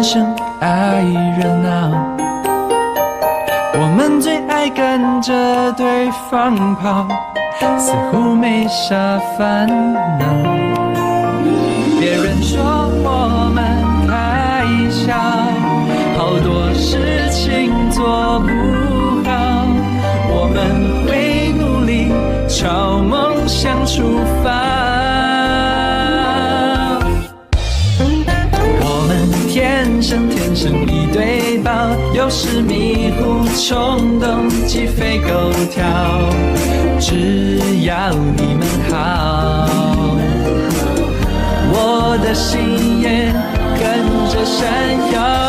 生爱热闹，我们最爱跟着对方跑，似乎没啥烦恼。别人说我们太小，好多事情做不好，我们会努力朝梦想出发。天生一对宝，有时迷糊冲动，鸡飞狗跳，只要你们好，我的心也跟着闪耀。